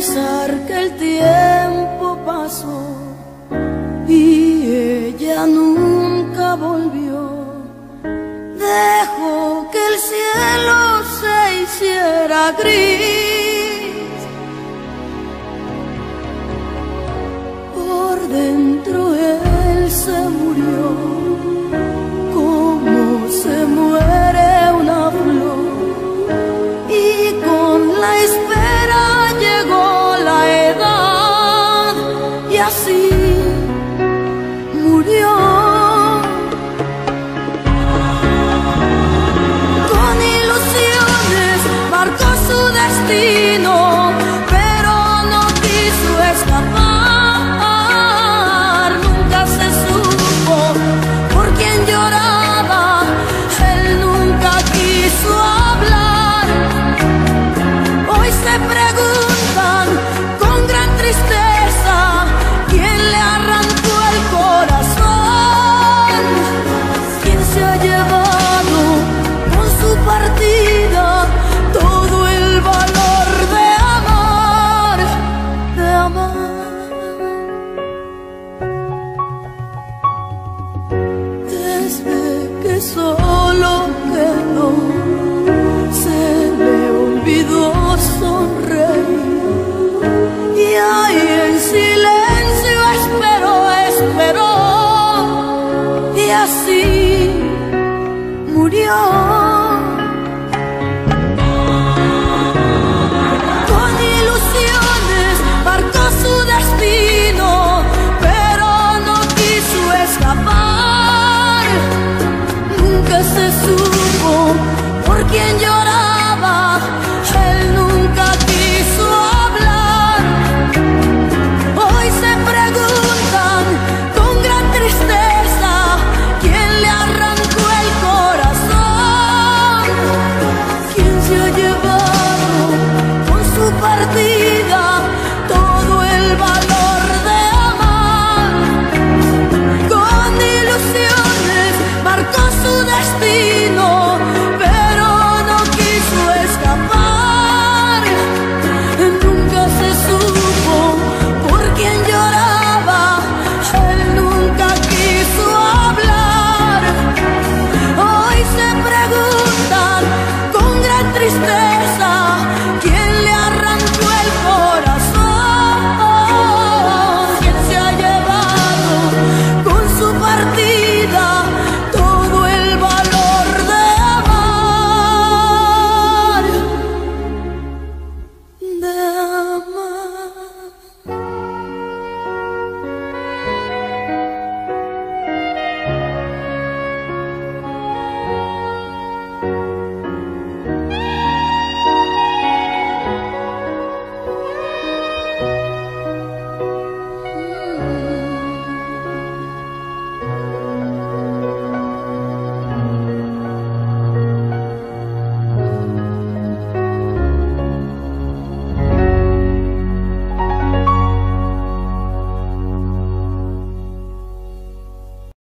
pensar que el tiempo pasó y ella nunca volvió. Dejó que el cielo se hiciera gris. Por dentro él se murió, como se muere una flor, y con la espera llegó la edad, y así murió. Con ilusiones marcó su destino, pero no quiso escapar. Nunca se supo por quién lloraba, él nunca quiso hablar. Hoy se preguntan con gran tristeza quién le arrancó el corazón, quién se ha llevado con su partida todo el valor de amar, de amar. Desde que solo quedó, se le olvidó sonreír, y ahí en silencio esperó, y así murió.